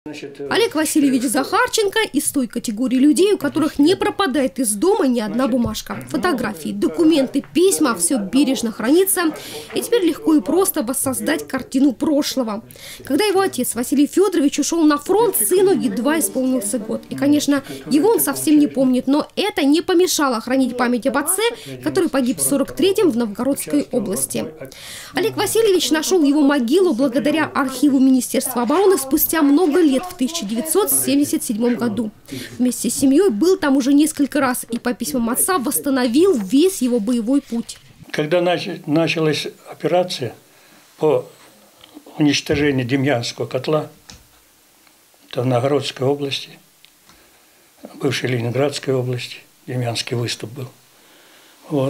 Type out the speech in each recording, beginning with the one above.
Олег Васильевич Захарченко из той категории людей, у которых не пропадает из дома ни одна бумажка. Фотографии, документы, письма – все бережно хранится. И теперь легко и просто воссоздать картину прошлого. Когда его отец Василий Федорович ушел на фронт, сыну едва исполнился год. И, конечно, его он совсем не помнит, но это не помешало хранить память об отце, который погиб в 43-м в Новгородской области. Олег Васильевич нашел его могилу благодаря архиву Министерства обороны спустя много лет, в 1977 году. Вместе с семьей был там уже несколько раз и по письмам отца восстановил весь его боевой путь. Когда началась операция по уничтожению Демьянского котла, это в Новгородской области, бывшей Ленинградской области, Демьянский выступ был. Вот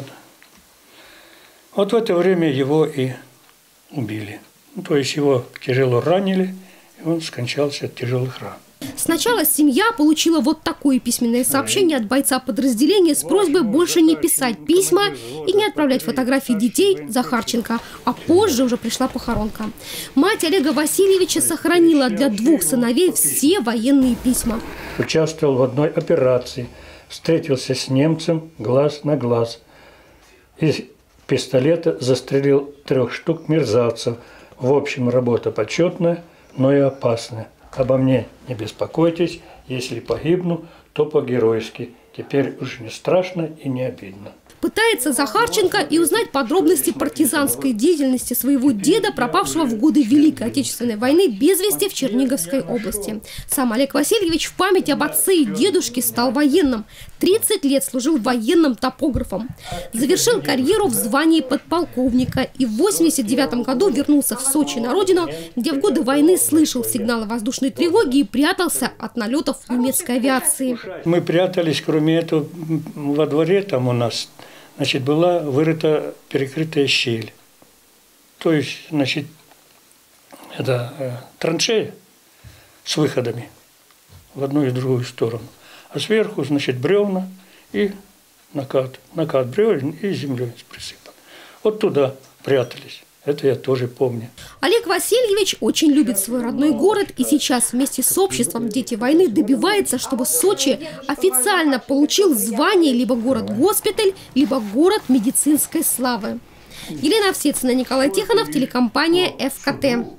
в это время его и убили. То есть его тяжело ранили, и он скончался от тяжелых ран. Сначала семья получила вот такое письменное сообщение от бойца подразделения с просьбой больше не писать письма и не отправлять фотографии детей Захарченко, а позже уже пришла похоронка. Мать Олега Васильевича сохранила для двух сыновей все военные письма. Участвовал в одной операции, встретился с немцем глаз на глаз. Из пистолета застрелил 3 штук мерзавцев. В общем, работа почетная, но и опасная. Обо мне не беспокойтесь, если погибну, то по-геройски. Теперь уж не страшно и не обидно. Пытается Захарченко и узнать подробности партизанской деятельности своего деда, пропавшего в годы Великой Отечественной войны без вести в Черниговской области. Сам Олег Васильевич в память об отце и дедушке стал военным. 30 лет служил военным топографом. Завершил карьеру в звании подполковника и в 1989 году вернулся в Сочи на родину, где в годы войны слышал сигналы воздушной тревоги и прятался от налетов немецкой авиации. Мы прятались, кроме этого, во дворе там у нас, значит, была вырыта перекрытая щель. То есть, значит, это траншея с выходами в одну и другую сторону. А сверху, значит, бревна и накат бревен и землей присыпан. Вот туда прятались. Это я тоже помню. Олег Васильевич очень любит свой родной город и сейчас вместе с обществом «Дети войны» добивается, чтобы Сочи официально получил звание либо город-госпиталь, либо город медицинской славы. Елена Овсецина, Николай Тихонов, телекомпания ФКТ.